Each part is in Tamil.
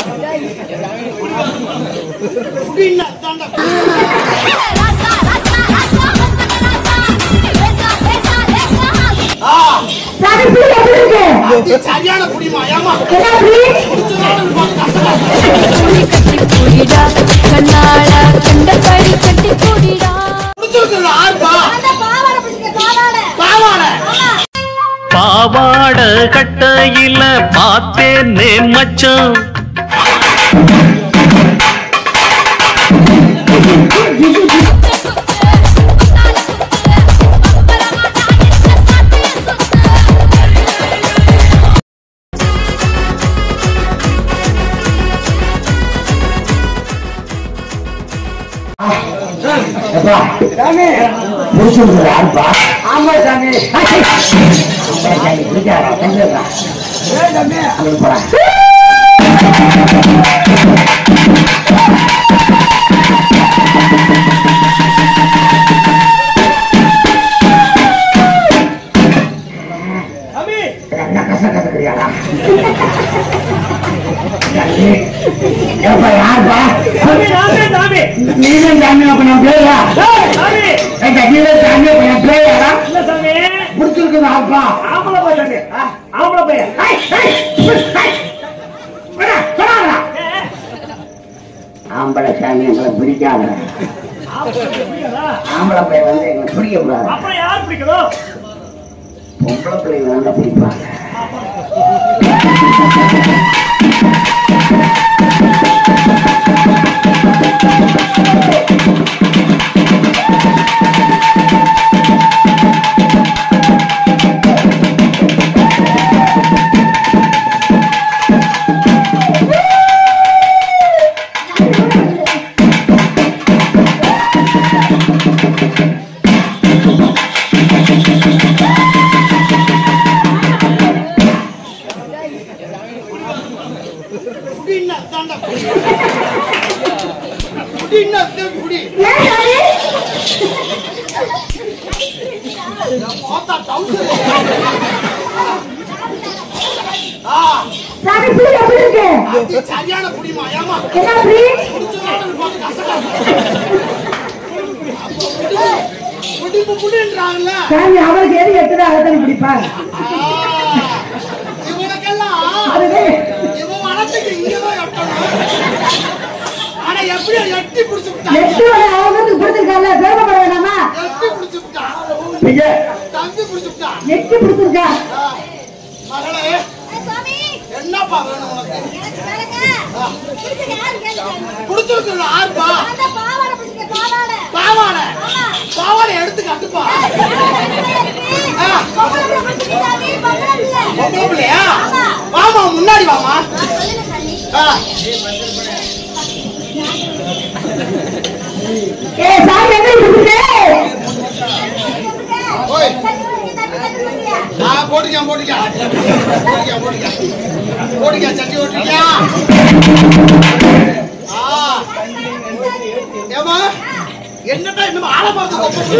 சரியான குடிமா ஏமா கண்ணால கண்டபடி கட்டி கூடிடா பாவாட கட்டையில பார்த்தேனே மச்சான் ஆம்பளை சாமி எங்களை பிடிக்காத ஆம்பளை பையன் வந்து எங்களை பிடிக்க கூடாது பொம்பளை பிள்ளைங்க நல்லா பிடிப்பாங்க சரியான குடிமா ஏமா அவருக்கு எது எட்டுதா அதை பிடிப்பாங்க இவனுக்கெல்லாம் இவன் மனத்துக்கு இங்கதான் எட்டணும் ஆனா எப்படியோ எட்டி பிடிச்சு அவங்களுக்கு பிடிச்சிருக்காங்க பேசப்பட வேணாமா எட்டி பிடிச்சு தம்பி பிடிச்சுட்டா எட்டி பிடிச்சிருக்கா மகளே என்னப்பா வேணும் உனக்கு பிடிச்சிருக்கு ஆறுப்பா பாவாடை பாவாடை எடுத்து கட்டுப்பா பொம்பளை பிள்ளையா வாமா முன்னாடி வாமா போட்டுக்க சட்டி ஓட்டிருக்கியா ஏமா என்னடா இன்னும் ஆள பார்த்து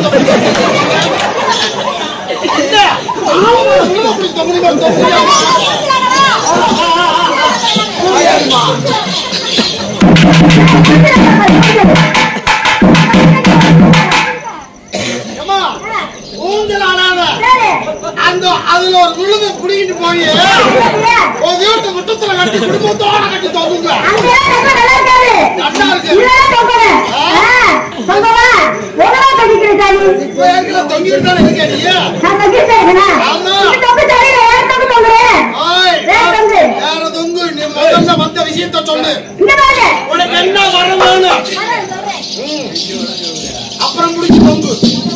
ஊஞ்சல் ஆடாத அந்த அதுல ஒரு விழுது புடிக்கிட்டு போய் ஒரு வீட்டு முட்டத்துல கட்டி குடும்பத்தோட கட்டி தொங்குங்க நல்லா இருக்கு தொங்கிட்டு தானே இருக்க வேற தொங்கு நீ முதல்ல வந்த விஷயத்த சொல்லு உனக்கு என்ன வரணும் அப்புறம் முடிச்சு தொங்கு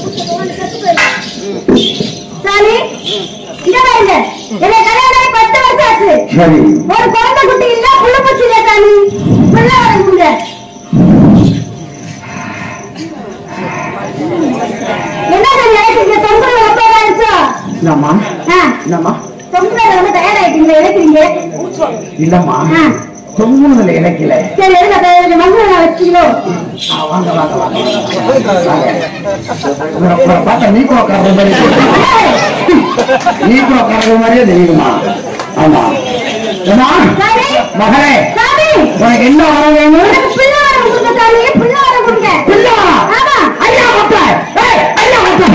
சாமி இங்க வாங்க என்ன கல்யாணம் 10 வருஷம் ஆச்சு சரி ஒரு குழந்தை குட்டி இல்ல புள்ள பூச்சி இல்ல சாமி புள்ள வரணுங்க என்ன நினைக்கிறீங்க தொங்குற ரொம்ப ஆயிடுச்சா இல்லம்மா இல்லம்மா தொங்குற ரொம்ப டயர்ட் ஆயிட்டீங்க இறக்குறீங்க இல்லம்மா தொங்குனதுல இறக்கல சரி எடுங்க மண்ணு வச்சுக்கோ வாங்க வாங்க வாங்க பார்த்தா நீக்கோ கறந்த மாதிரியே தெரியுமா ஆமா மகளே உனக்கு என்ன வர வேணும்? எனக்கு பிள்ளை வரம் கொடுங்க சாமி, பிள்ளை வரம் கொடுங்க. பிள்ளை? ஆமா. ஐயா மாப்பிள, ஐயா மாப்பிள.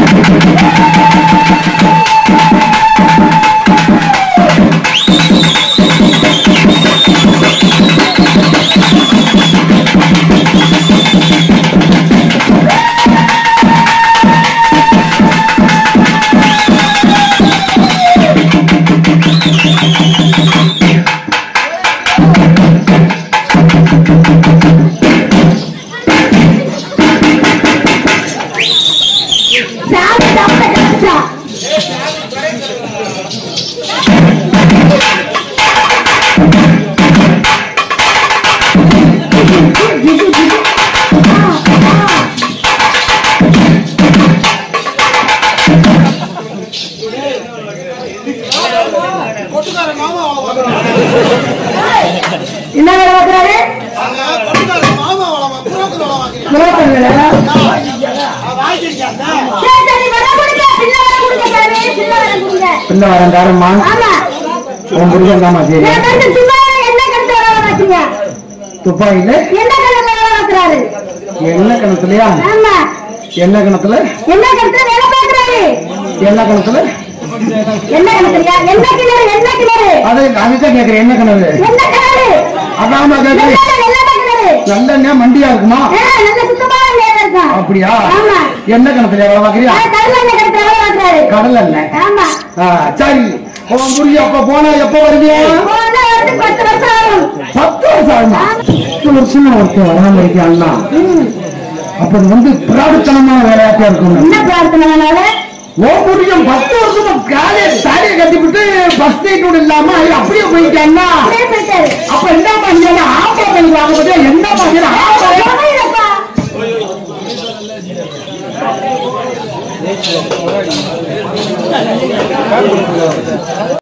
சாமி தப்ப கட்டா. கொட்டுக்கார மாமா வளர்க்குறாரு. என்ன வேலை பார்க்கறாரு? கொட்டுக்கார மாமா வளர்க்குறாரு. புரோக்கர் வளர்க்குறாரு. புரோக்கர் வேலை. வாங்கிருக்காங்க. சரி சரி வரம் கொடுங்க, பிள்ளை வரம் கொடுங்க சாமி, பிள்ளை வரம் கொடுங்க. பிள்ளை வரம் தாரம்மா. ஆமா. உன் புருஷன் தாமா சரி. நான் வந்து சும்மா என்ன கருத்து வர வைக்கிறீங்க? துப்பாக்கில என்ன கருத்து வர வைக்கிறாரு? என்ன கணத்துலயா? ஆமா. என்ன கணத்துல? என்ன கருத்து வேலை பார்க்கறாரு? என்ன கணத்துல? என்ன கணக்குறியா? என்ன கிணறு? என்ன கிணறு? அதுதான் கேக்குறேன். என்ன கணவு? என்ன கிணறு? அதாம கேக்குறேன். என்ன கிணறு? நல்லெண்ணெய் மண்டியா இருக்குமா? நல்ல சுத்தமான நேரம் இருக்கா? அப்படியா? ஆமா. என்ன கணத்துல எவ்வளவு வாக்குறியா? கடல் எண்ணெய் கருத்து வேலை பார்க்கறாரு. கடல் எண்ணெய். ஆமா. சரி. உன் புரிய அப்ப போனா எப்ப வருவியா? போனா வந்து 10 வருஷம் ஆகும். 10 வருஷம் ஆகுமா? 10 வருஷமா ஒருத்தர் வராம இருக்கான்னா அப்ப வந்து பிரார்த்தனமான வேலையாட்டா இருக்கணும். என்ன பிரார்த்தனைனால? உன் புரியும் 10 வருஷமா காலையில சாரியை கட்டிவிட்டு பஸ் நைட்டோட இல்லாம அப்படியே போயிட்டான்னா அப்படியே போயிட்டாரு. அப்ப என்ன மாதிரியான ஆபாதம் ஆகும்போது என்ன மாதிரியான ஆபாதம்? போயிடப்பா.